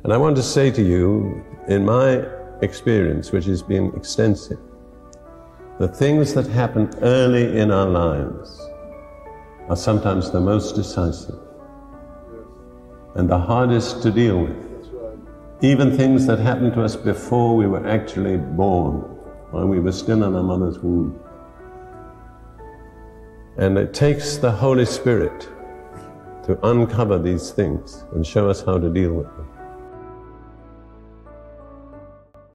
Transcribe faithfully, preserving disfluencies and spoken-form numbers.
And I want to say to you, in my experience, which has been extensive, the things that happen early in our lives are sometimes the most decisive and the hardest to deal with. Even things that happened to us before we were actually born, while we were still in our mother's womb. And it takes the Holy Spirit to uncover these things and show us how to deal with them.